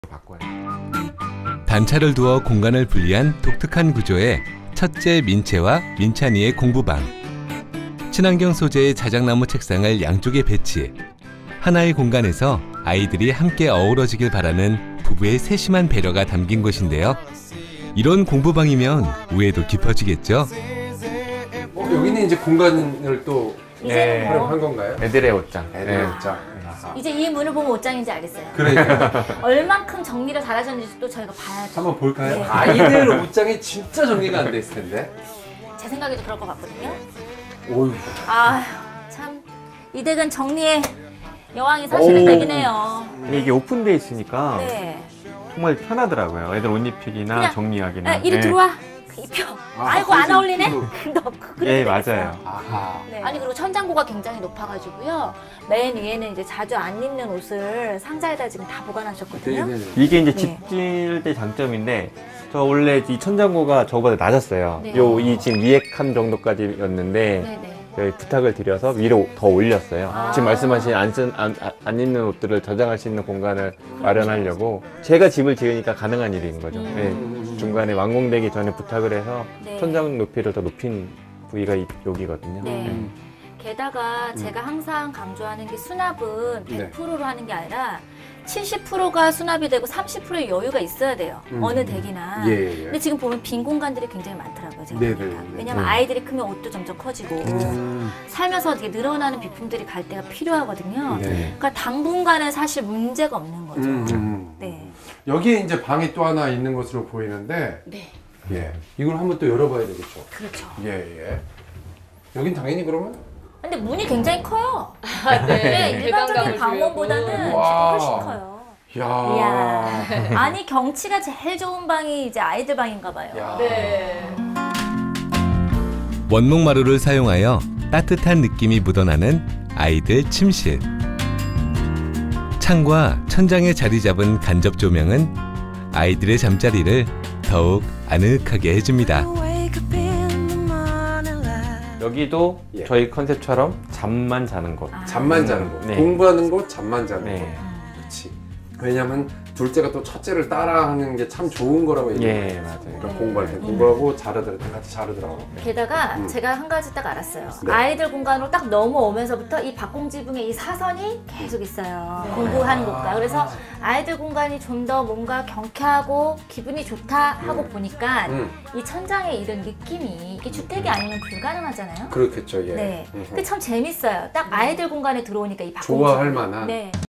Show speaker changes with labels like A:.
A: 바꿔요.
B: 단차를 두어 공간을 분리한 독특한 구조의 첫째 민채와 민찬이의 공부방. 친환경 소재의 자작나무 책상을 양쪽에 배치. 하나의 공간에서 아이들이 함께 어우러지길 바라는 부부의 세심한 배려가 담긴 곳인데요. 이런 공부방이면 우애도 깊어지겠죠?
A: 여기는 이제 공간을 또
C: 이제는 뭐
A: 활용한 건가요?
D: 애들의 옷장.
A: 애들 옷장.
C: 이제 이 문을 보면 옷장인지 알겠어요.
A: 그러니까
C: 얼만큼 정리를 잘하셨는지 또 저희가 봐야죠.
A: 한번 볼까요?
C: 네.
A: 아이들 옷장이 진짜 정리가 안 돼 있을 텐데.
C: 제 생각에도 그럴 것 같거든요.
A: 오유.
C: 아휴, 참. 이 댁은 정리의 여왕이 사시는 댁이네요.
D: 이게 오픈되어 있으니까
C: 네.
D: 정말 편하더라고요. 애들 옷 입히기나
C: 그냥,
D: 정리하기나.
C: 이리 들어와. 입혀. 아이고, 안 어울리네? 너
D: 네, 맞아요.
A: 아하.
C: 네. 아니, 그리고 천장고가 굉장히 높아가지고요. 맨 위에는 이제 자주 안 입는 옷을 상자에다 지금 다 보관하셨거든요.
D: 이게 이제
C: 네.
D: 집 지을 때 장점인데, 저 원래 이 천장고가 저보다 낮았어요.
C: 네.
D: 이 지금 위에 칸 정도까지였는데,
C: 네네.
D: 저희 부탁을 드려서 위로 더 올렸어요.
C: 아.
D: 지금 말씀하신 안 입는 옷들을 저장할 수 있는 공간을 마련하려고 제가 집을 지으니까 가능한 일인 거죠. 네, 중간에 완공되기 전에 부탁을 해서
C: 네.
D: 천장 높이를 더 높인 부위가 여기거든요.
C: 네. 게다가 제가 항상 강조하는 게 수납은
A: 네.
C: 100%로 하는 게 아니라 70%가 수납이 되고 30%의 여유가 있어야 돼요. 어느 댁이나.
A: 예.
C: 근데 지금 보면 빈 공간들이 굉장히 많더라고요. 제가
A: 네네.
C: 보니까. 왜냐면
D: 네.
C: 아이들이 크면 옷도 점점 커지고 살면서 되게 늘어나는 비품들이 갈 때가 필요하거든요.
A: 네.
C: 그러니까 당분간은 사실 문제가 없는 거죠. 네.
A: 여기에 이제 방이 또 하나 있는 것으로 보이는데,
C: 네.
A: 예. 이걸 한번 또 열어봐야 되겠죠.
C: 그렇죠.
A: 예. 여긴 당연히 그러면
C: 근데 문이 굉장히 커요.
E: 네.
C: 일반적인 방문보다는 지금
A: 와.
C: 훨씬 커요.
A: 이야.
C: 이야. 아니, 경치가 제일 좋은 방이 이제 아이들 방인가 봐요.
A: 야.
E: 네.
B: 원목마루를 사용하여 따뜻한 느낌이 묻어나는 아이들 침실. 창과 천장에 자리 잡은 간접 조명은 아이들의 잠자리를 더욱 아늑하게 해줍니다.
D: 여기도
A: 예.
D: 저희 컨셉처럼 잠만 자는 곳.
A: 잠만 자는 곳.
D: 네.
A: 공부하는 곳, 잠만 자는
D: 네.
A: 곳. 그렇지. 왜냐면 둘째가 또 첫째를 따라하는 게 참 좋은 거라고 얘기해요.
D: 예, 맞아요.
A: 그러니까 공부할 때 공부하고 자르들 때 같이 자르더라고.
C: 게다가 제가 한 가지 딱 알았어요.
A: 네.
C: 아이들 공간으로 딱 넘어오면서부터 이 박공지붕에 이 사선이 계속 있어요. 공부하는 곳과. 그래서 아이들 공간이 좀 더 뭔가 경쾌하고 기분이 좋다 하고 보니까 이 천장에 이런 느낌이 이게 주택이 아니면 불가능하잖아요.
A: 그렇겠죠. 예.
C: 네. 근데 참 재밌어요. 딱 아이들 공간에 들어오니까 이 박공지붕.
A: 좋아할 만한.
C: 네.